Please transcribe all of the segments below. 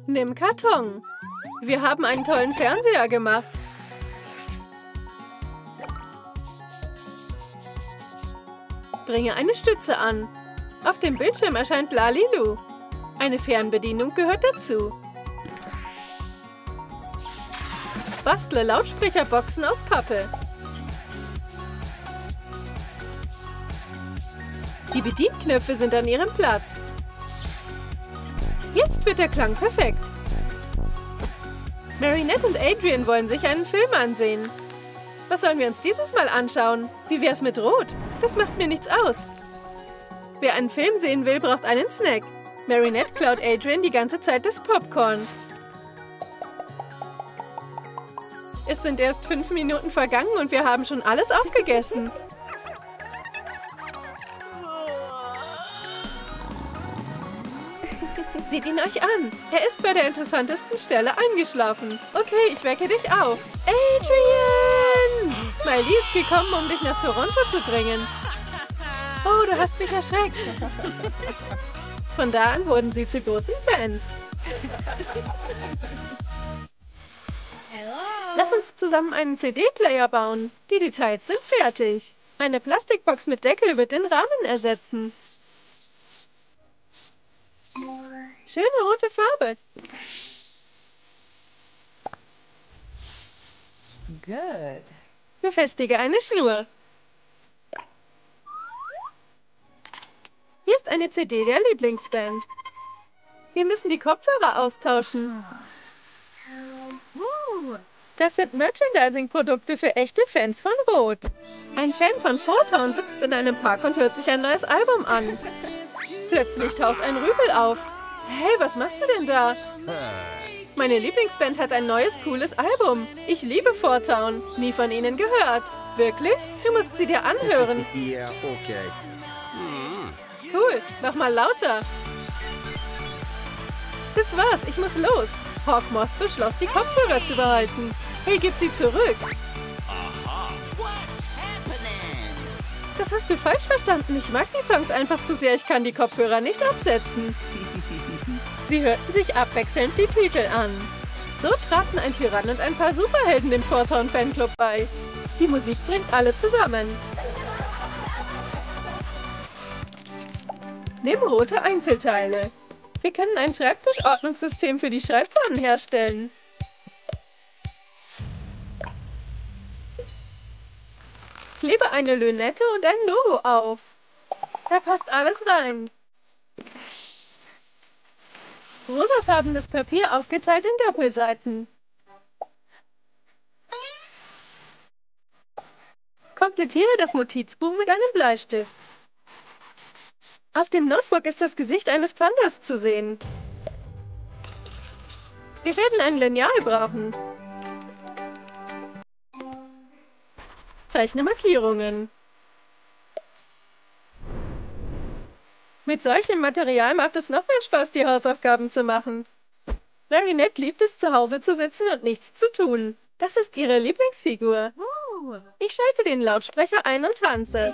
Nimm Karton. Wir haben einen tollen Fernseher gemacht. Bringe eine Stütze an. Auf dem Bildschirm erscheint Lalilu. Eine Fernbedienung gehört dazu. Bastle Lautsprecherboxen aus Pappe. Die Bedienknöpfe sind an ihrem Platz. Jetzt wird der Klang perfekt. Marinette und Adrian wollen sich einen Film ansehen. Was sollen wir uns dieses Mal anschauen? Wie wär's mit Rot? Das macht mir nichts aus. Wer einen Film sehen will, braucht einen Snack. Marinette klaut Adrian die ganze Zeit das Popcorn. Es sind erst 5 Minuten vergangen und wir haben schon alles aufgegessen. Seht ihn euch an. Er ist bei der interessantesten Stelle eingeschlafen. Okay, ich wecke dich auf. Adrian! Miley ist gekommen, um dich nach Toronto zu bringen. Oh, du hast mich erschreckt. Von da an wurden sie zu großen Fans. Lass uns zusammen einen CD-Player bauen. Die Details sind fertig. Eine Plastikbox mit Deckel wird den Rahmen ersetzen. Schöne rote Farbe. Good. Befestige eine Schnur. Hier ist eine CD der Lieblingsband. Wir müssen die Kopfhörer austauschen. Das sind Merchandising-Produkte für echte Fans von Rot. Ein Fan von Four Town sitzt in einem Park und hört sich ein neues Album an. Plötzlich taucht ein Rübel auf. Hey, was machst du denn da? Meine Lieblingsband hat ein neues, cooles Album. Ich liebe Four Town. Nie von ihnen gehört. Wirklich? Du musst sie dir anhören. Ja, okay. Cool. Nochmal lauter. Das war's. Ich muss los. Hawkmoth beschloss, die Kopfhörer zu behalten. Hey, gib sie zurück. Das hast du falsch verstanden. Ich mag die Songs einfach zu sehr. Ich kann die Kopfhörer nicht absetzen. Sie hörten sich abwechselnd die Titel an. So traten ein Tyrann und ein paar Superhelden dem Four Town Fanclub bei. Die Musik bringt alle zusammen. Nimm rote Einzelteile. Wir können ein Schreibtischordnungssystem für die Schreibwannen herstellen. Klebe eine Lünette und ein Logo auf. Da passt alles rein. Rosafarbenes Papier aufgeteilt in Doppelseiten. Komplettiere das Notizbuch mit einem Bleistift. Auf dem Notebook ist das Gesicht eines Pandas zu sehen. Wir werden ein Lineal brauchen. Zeichne Markierungen. Mit solchem Material macht es noch mehr Spaß, die Hausaufgaben zu machen. Marinette liebt es, zu Hause zu sitzen und nichts zu tun. Das ist ihre Lieblingsfigur. Ich schalte den Lautsprecher ein und tanze.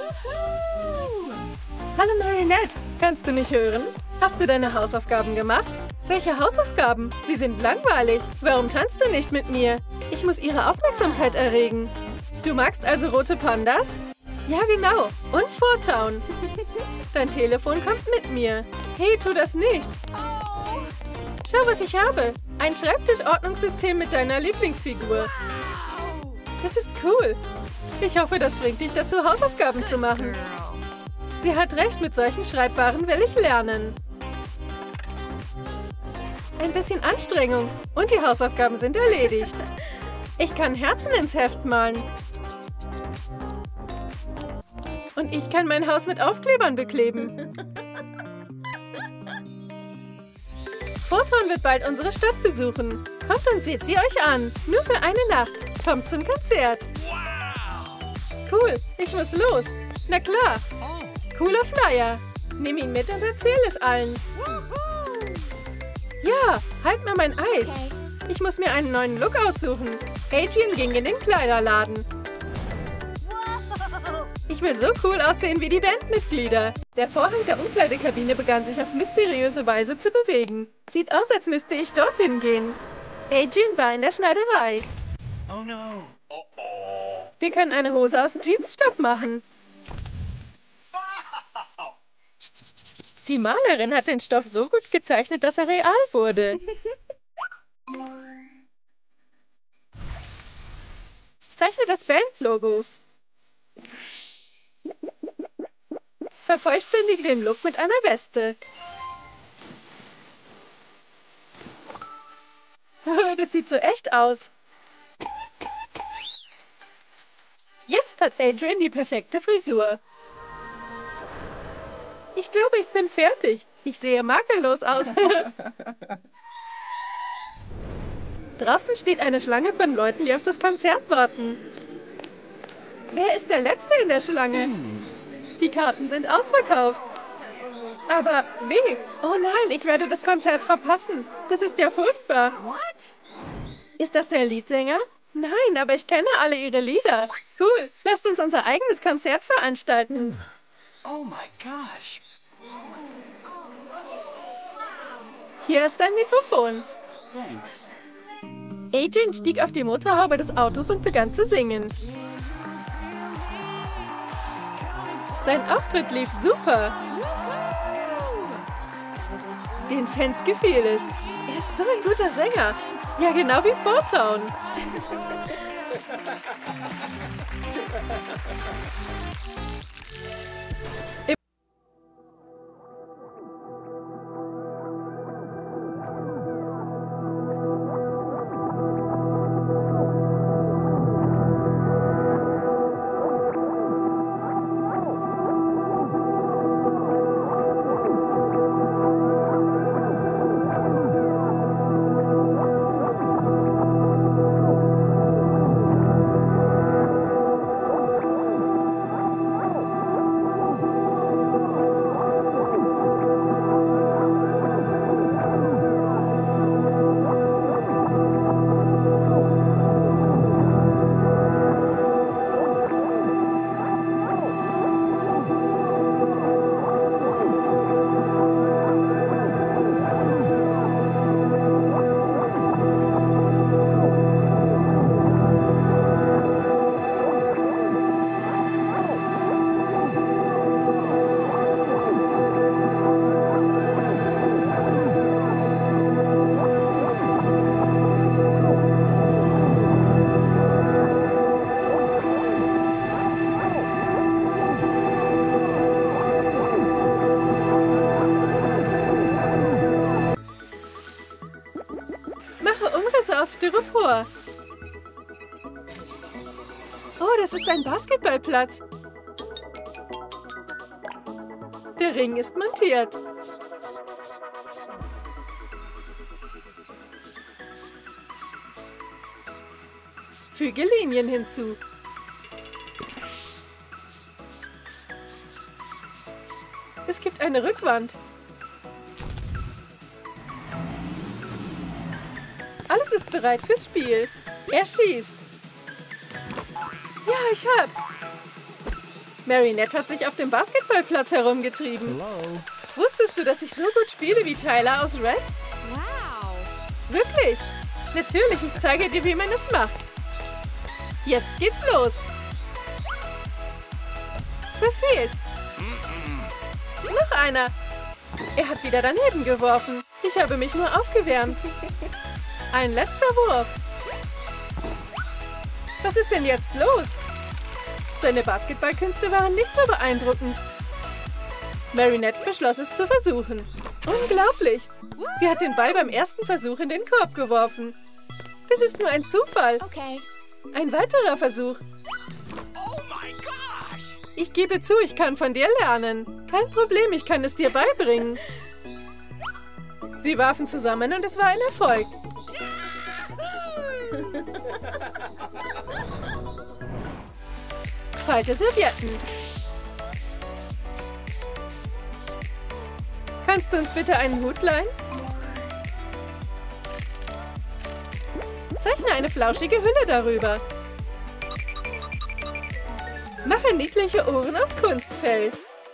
Hallo Marinette, kannst du mich hören? Hast du deine Hausaufgaben gemacht? Welche Hausaufgaben? Sie sind langweilig. Warum tanzt du nicht mit mir? Ich muss ihre Aufmerksamkeit erregen. Du magst also rote Pandas? Ja, genau. Und Four Town. Dein Telefon kommt mit mir. Hey, tu das nicht. Schau, was ich habe. Ein Schreibtischordnungssystem mit deiner Lieblingsfigur. Das ist cool. Ich hoffe, das bringt dich dazu, Hausaufgaben zu machen. Sie hat recht, mit solchen Schreibwaren will ich lernen. Ein bisschen Anstrengung und die Hausaufgaben sind erledigt. Ich kann Herzen ins Heft malen. Und ich kann mein Haus mit Aufklebern bekleben. Four Town wird bald unsere Stadt besuchen. Kommt und seht sie euch an. Nur für eine Nacht. Kommt zum Konzert. Cool, ich muss los. Na klar. Cooler Flyer. Nimm ihn mit und erzähl es allen. Ja, halt mal mein Eis. Ich muss mir einen neuen Look aussuchen. Adrian ging in den Kleiderladen. Ich Ich will so cool aussehen wie die Bandmitglieder. Der Vorhang der Umkleidekabine begann sich auf mysteriöse Weise zu bewegen. Sieht aus, als müsste ich dorthin gehen. Adrian war in der Schneiderei. Oh no. Wir können eine Hose aus Jeansstoff machen. Die Malerin hat den Stoff so gut gezeichnet, dass er real wurde. Zeichne das Bandlogo. Vervollständige den Look mit einer Weste. Das sieht so echt aus. Jetzt hat Adrian die perfekte Frisur. Ich glaube, ich bin fertig. Ich sehe makellos aus. Draußen steht eine Schlange von Leuten, die auf das Konzert warten. Wer ist der Letzte in der Schlange? Die Karten sind ausverkauft. Aber wie? Oh nein, ich werde das Konzert verpassen. Das ist ja furchtbar. What? Ist das der Leadsänger? Nein, aber ich kenne alle ihre Lieder. Cool, lasst uns unser eigenes Konzert veranstalten. Oh my gosh. Hier ist dein Mikrofon. Thanks. Adrian stieg auf die Motorhaube des Autos und begann zu singen. Sein Auftritt lief super. Den Fans gefiel es. Er ist so ein guter Sänger. Ja, genau wie Fortown. Aus Styropor. Oh, das ist ein Basketballplatz. Der Ring ist montiert. Füge Linien hinzu. Es gibt eine Rückwand. Alles ist bereit fürs Spiel. Er schießt. Ja, ich hab's. Marinette hat sich auf dem Basketballplatz herumgetrieben. Hello. Wusstest du, dass ich so gut spiele wie Tyler aus Red? Wow. Wirklich? Natürlich, ich zeige dir, wie man es macht. Jetzt geht's los. Verfehlt. Noch einer. Er hat wieder daneben geworfen. Ich habe mich nur aufgewärmt. Ein letzter Wurf. Was ist denn jetzt los? Seine Basketballkünste waren nicht so beeindruckend. Marinette beschloss es zu versuchen. Unglaublich! Sie hat den Ball beim ersten Versuch in den Korb geworfen. Das ist nur ein Zufall. Okay. Ein weiterer Versuch. Oh my gosh. Ich gebe zu, ich kann von dir lernen. Kein Problem, ich kann es dir beibringen. Sie warfen zusammen und es war ein Erfolg. Falte Servietten. Kannst du uns bitte einen Hut leihen? Zeichne eine flauschige Hülle darüber. Mache niedliche Ohren aus Kunstfell.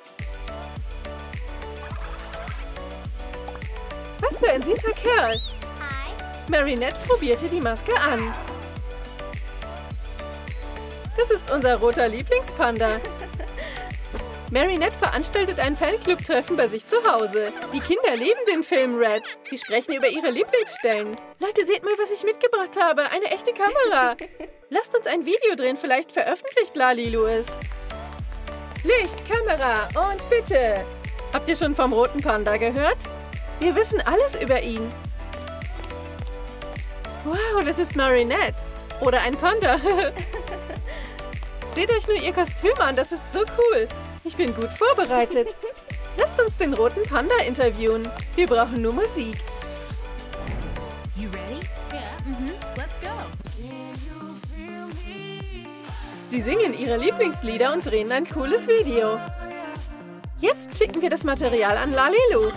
Was für ein süßer Kerl. Marinette probierte die Maske an. Das ist unser roter Lieblingspanda. Marinette veranstaltet ein Fanclub-Treffen bei sich zu Hause. Die Kinder lieben den Film Red. Sie sprechen über ihre Lieblingsstellen. Leute, seht mal, was ich mitgebracht habe. Eine echte Kamera. Lasst uns ein Video drehen. Vielleicht veröffentlicht Lalilu es. Licht, Kamera und bitte. Habt ihr schon vom roten Panda gehört? Wir wissen alles über ihn. Wow, das ist Marinette. Oder ein Panda. Seht euch nur ihr Kostüm an. Das ist so cool. Ich bin gut vorbereitet. Lasst uns den roten Panda interviewen. Wir brauchen nur Musik. You ready? Yeah. Let's go. Sie singen ihre Lieblingslieder und drehen ein cooles Video. Jetzt schicken wir das Material an Lalilu.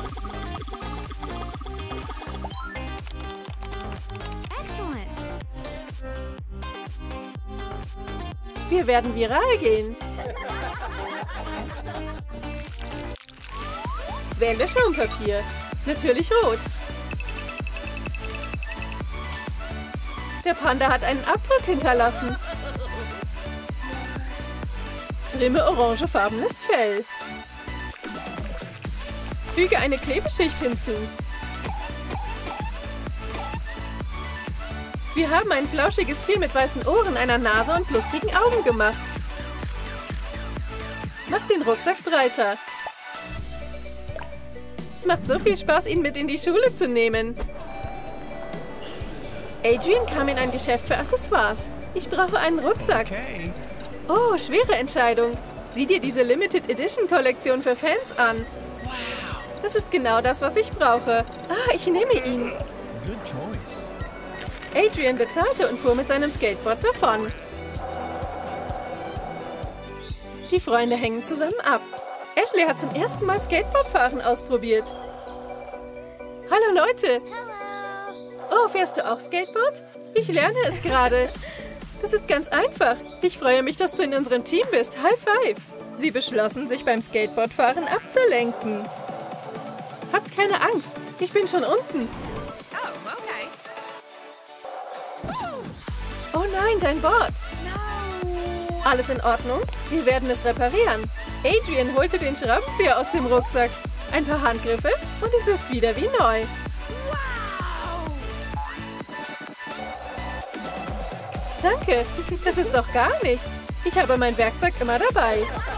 Excellent. Wir werden viral gehen. Wähle Schaumpapier. Natürlich rot. Der Panda hat einen Abdruck hinterlassen. Trimme orangefarbenes Fell. Füge eine Klebeschicht hinzu. Wir haben ein flauschiges Tier mit weißen Ohren, einer Nase und lustigen Augen gemacht. Mach den Rucksack breiter. Es macht so viel Spaß, ihn mit in die Schule zu nehmen. Adrian kam in ein Geschäft für Accessoires. Ich brauche einen Rucksack. Okay. Oh, schwere Entscheidung. Sieh dir diese Limited Edition Kollektion für Fans an. Das ist genau das, was ich brauche. Ah, ich nehme ihn. Good choice. Adrian bezahlte und fuhr mit seinem Skateboard davon. Die Freunde hängen zusammen ab. Ashley hat zum ersten Mal Skateboardfahren ausprobiert. Hallo Leute. Oh, fährst du auch Skateboard? Ich lerne es gerade. Das ist ganz einfach. Ich freue mich, dass du in unserem Team bist. High five. Sie beschlossen, sich beim Skateboardfahren abzulenken. Habt keine Angst. Ich bin schon unten. Oh, okay. Oh nein, dein Board. Alles in Ordnung? Wir werden es reparieren. Adrian holte den Schraubenzieher aus dem Rucksack. Ein paar Handgriffe und es ist wieder wie neu. Danke, das ist doch gar nichts. Ich habe mein Werkzeug immer dabei.